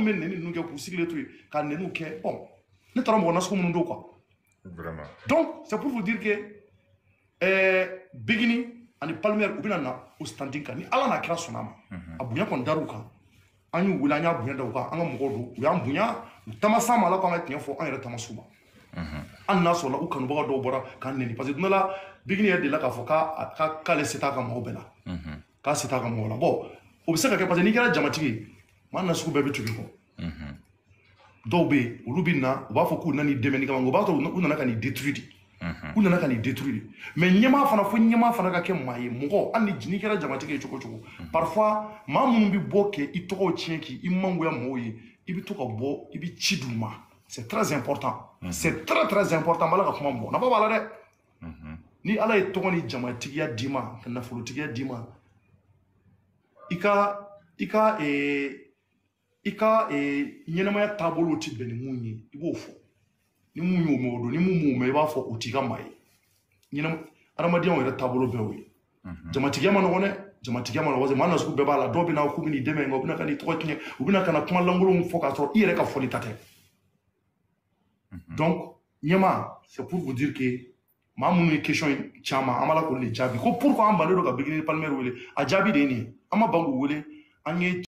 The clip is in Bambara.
minnu bɛ nɛni ninnu kɛ k'u sigilen to yen ka nɛniw kɛ bon ne taara mɔgɔ nasugu minnu don quoi. Vraiment. Donc c'est pour vous dire que Binguini ani Palmer u bɛna na o standing kan ni Ala n'a kira sɔnna a ma a bonya kɔni dar'u kan an y'u wele an y'a bonya da u kan an ka mɔgɔw don u y'an bonya u taama ma Ala k'an ka tiɲɛ fɔ an yɛrɛ taama s'u ma. Hali n'a sɔrɔla u kanubaga dɔw bɔra k'an nɛni parce que don dɔ la Binguini yɛrɛ delila k'a fɔ k'ale se t'a ka mɔgɔw bɛɛ la k'a se t'a ka mɔgɔw la bon o bɛ se ka kɛ parce que n'i kɛra jamatigi ye maa nasugu bɛɛ bɛ tugu i kɔ. Dɔw bɛ yen olu bɛ na u b'a fɔ k'u nana i dɛmɛ ni kama o b'a sɔrɔ u nana ka n'i détruire de u nana ka n'i détruire de mais ɲɛmaa fana fo ɲɛmaa fana ka kɛ maa ye mɔgɔ hali ni kɛra jamatigi ye cogo cogo parfois maa minnu bɛ bɔ kɛ i tɔgɔw tiɲɛ k'i mangoya mɔgɔw ye i bɛ to ka bɔ i bɛ ci d'u ma c'est très important c'est très important bala ka kuma bɔ nafa b'a la dɛ ni Ala ye tɔgɔ ni jamatigiya d'i ma ka nafolotigiya d'i ma i ka ɲɛnamaya taabolo tɛ bɛn ni mun ye i b'o fɔ ni mun y'o mɛn o don ni mun m'o mɛn i b'a fɔ o t'i ka maa ye adamadenya yɛrɛ taabolo bɛɛ o ye jamatigiya ma nɔgɔn dɛ jamatigiya ma nɔgɔn parce que maa nasugu bɛɛ b'a la dɔw bɛ na k'u bɛ n'i dɛmɛ nka u bɛ na ka n'i tɔgɔ tiɲɛ u bɛ na ka na kuma lankolonw fɔ k'a sɔrɔ i yɛrɛ ka fɔli ta tɛ donc ɲɛmaa c'est pour vous dire que maa minnu ye question caman an b'a la k'olu de jaabi ko pourquoi an bannen don ka Binguini Palmer wele a jaabi de ye nin ye an ma ban k'u wele an ye